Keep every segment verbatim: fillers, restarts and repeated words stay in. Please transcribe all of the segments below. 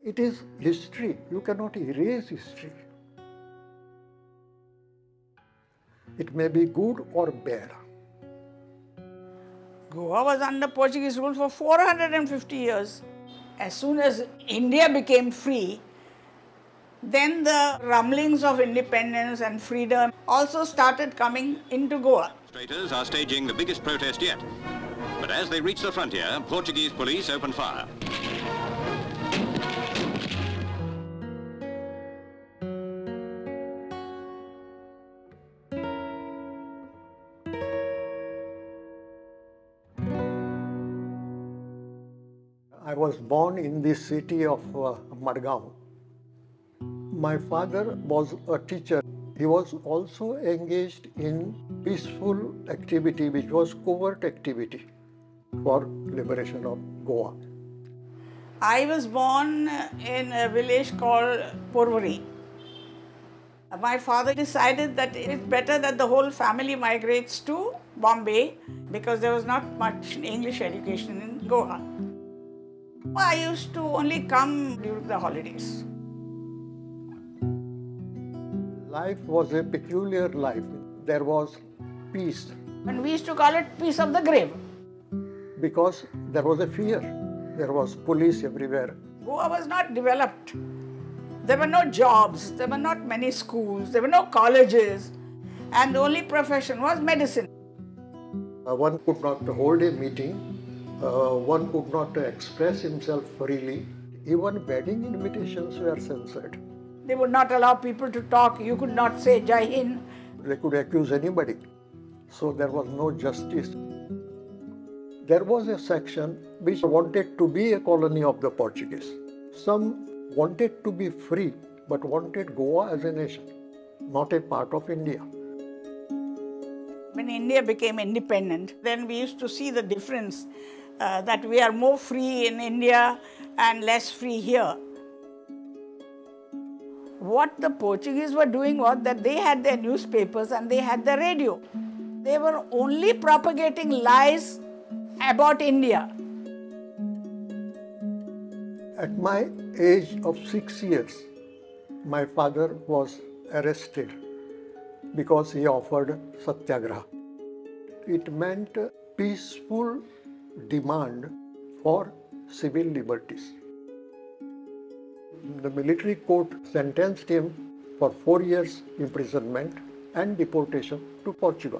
It is history. You cannot erase history. It may be good or bad. Goa was under Portuguese rule for four hundred fifty years. As soon as India became free, then the rumblings of independence and freedom also started coming into Goa. Demonstrators are staging the biggest protest yet. But as they reach the frontier, Portuguese police open fire. I was born in the city of uh, Margao. My father was a teacher. He was also engaged in peaceful activity, which was covert activity for liberation of Goa. I was born in a village called Portuguese. My father decided that it's better that the whole family migrates to Bombay because there was not much English education in Goa. I used to only come during the holidays. Life was a peculiar life. There was peace. And we used to call it peace of the grave. Because there was a fear. There was police everywhere. Goa was not developed. There were no jobs. There were not many schools. There were no colleges. And the only profession was medicine. Uh, one could not hold a meeting. Uh, one could not express himself freely. Even wedding invitations were censored. They would not allow people to talk. You could not say Jai Hind. They could accuse anybody. So there was no justice. There was a section which wanted to be a colony of the Portuguese. Some wanted to be free, but wanted Goa as a nation, not a part of India. When India became independent, then we used to see the difference uh, that we are more free in India and less free here. What the Portuguese were doing was that they had their newspapers and they had the radio. They were only propagating lies about India. At my age of six years, my father was arrested because he offered satyagraha. It meant peaceful demand for civil liberties. The military court sentenced him for four years imprisonment and deportation to Portugal.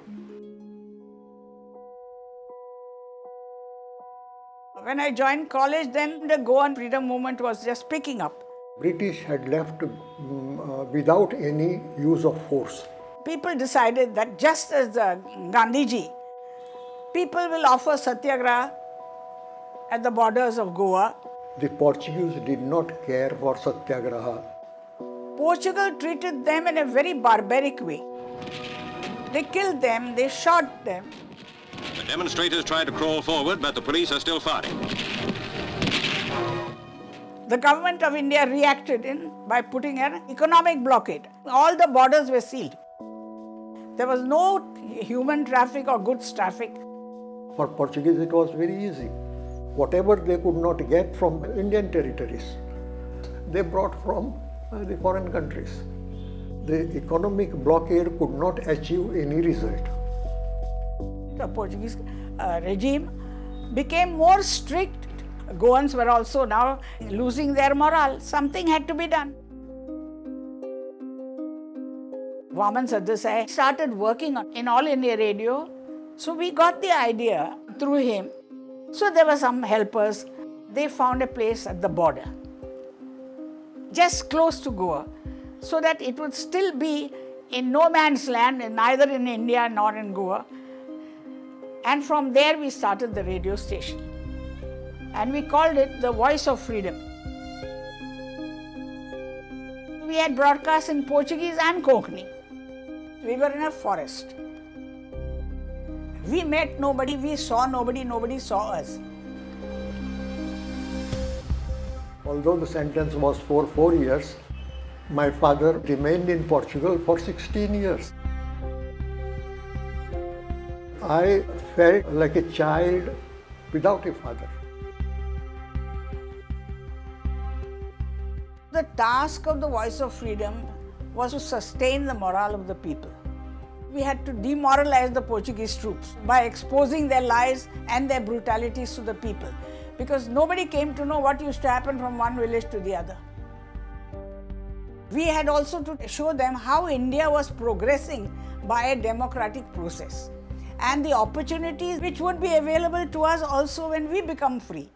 When I joined college, then the Goan freedom movement was just picking up. British had left um, uh, without any use of force. People decided that just as the Gandhiji, people will offer satyagraha at the borders of Goa. The Portuguese did not care for satyagraha. Portugal treated them in a very barbaric way. They killed them, they shot them. The demonstrators tried to crawl forward, but the police are still fighting. The government of India reacted in by putting an economic blockade. All the borders were sealed. There was no human traffic or goods traffic. For Portuguese, it was very easy. Whatever they could not get from Indian territories, they brought from uh, the foreign countries. The economic blockade could not achieve any result. The Portuguese uh, regime became more strict. Goans were also now losing their morale. Something had to be done. Vaman Sardesai started working on, in All India Radio. So we got the idea through him. So there were some helpers. They found a place at the border, just close to Goa, so that it would still be in no man's land, neither in India nor in Goa. And from there we started the radio station. And we called it the Voice of Freedom. We had broadcasts in Portuguese and Konkani. We were in a forest. We met nobody, we saw nobody, nobody saw us. Although the sentence was for four years, my father remained in Portugal for sixteen years. I felt like a child without a father. The task of the Voice of Freedom was to sustain the morale of the people. We had to demoralize the Portuguese troops by exposing their lies and their brutalities to the people, because nobody came to know what used to happen from one village to the other. We had also to show them how India was progressing by a democratic process and the opportunities which would be available to us also when we become free.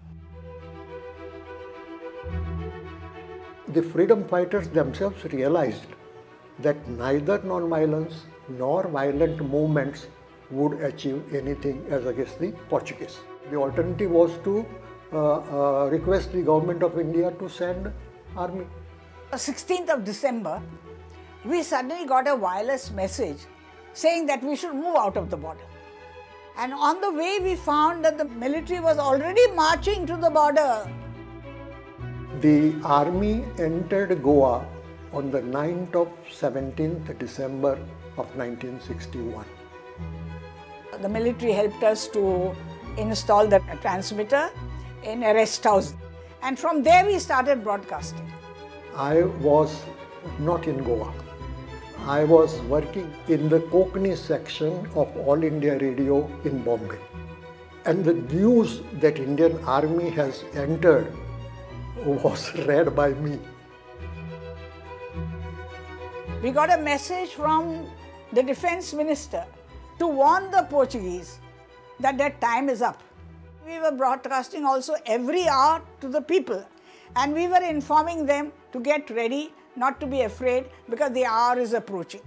The freedom fighters themselves realized that neither non-violence nor violent movements would achieve anything as against the Portuguese. The alternative was to uh, uh, request the government of India to send army. On sixteenth of December, we suddenly got a wireless message saying that we should move out of the border. And on the way we found that the military was already marching to the border. The army entered Goa on the ninth of seventeenth December of nineteen sixty-one. The military helped us to install the transmitter in a rest house. And from there we started broadcasting. I was not in Goa. I was working in the Konkani section of All India Radio in Bombay. And the news that Indian Army has entered was read by me. We got a message from the defense minister to warn the Portuguese that their time is up. We were broadcasting also every hour to the people, and we were informing them to get ready, not to be afraid, because the hour is approaching.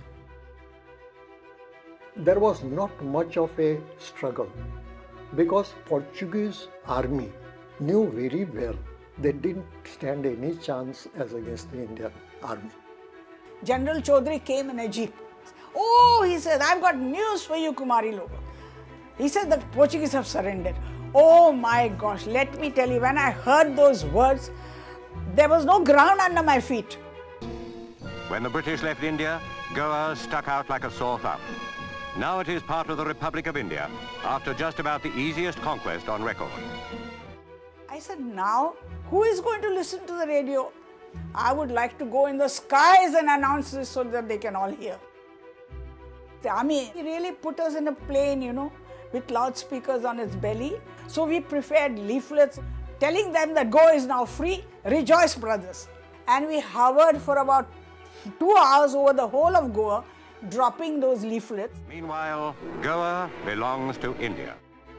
There was not much of a struggle because Portuguese army knew very well they didn't stand any chance as against the Indian army. General Chaudhary came in a jeep. Oh, he said, I've got news for you, Kumari Lobo. He said the Portuguese have surrendered. Oh my gosh, let me tell you, when I heard those words, there was no ground under my feet. When the British left India, Goa stuck out like a sore thumb. Now it is part of the Republic of India, after just about the easiest conquest on record. I said, now, who is going to listen to the radio? I would like to go in the skies and announce this so that they can all hear. The army really put us in a plane, you know, with loudspeakers on its belly. So we prepared leaflets telling them that Goa is now free, rejoice brothers. And we hovered for about two hours over the whole of Goa, dropping those leaflets. Meanwhile, Goa belongs to India.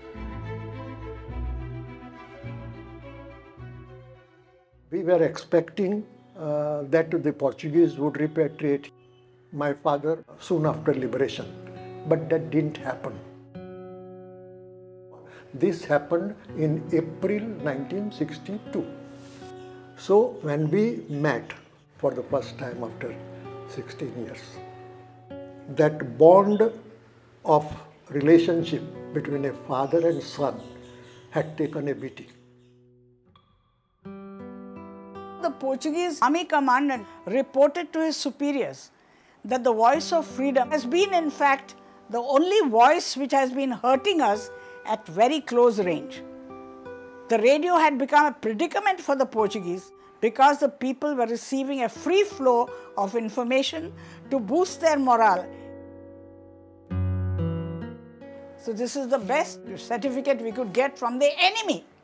We were expecting uh, that the Portuguese would repatriate my father soon after liberation, but that didn't happen. This happened in April nineteen sixty-two. So when we met for the first time after sixteen years, that bond of relationship between a father and son had taken a beating. The Portuguese army commandant reported to his superiors that the voice of freedom has been, in fact, the only voice which has been hurting us at very close range. The radio had become a predicament for the Portuguese because the people were receiving a free flow of information to boost their morale. So this is the best certificate we could get from the enemy.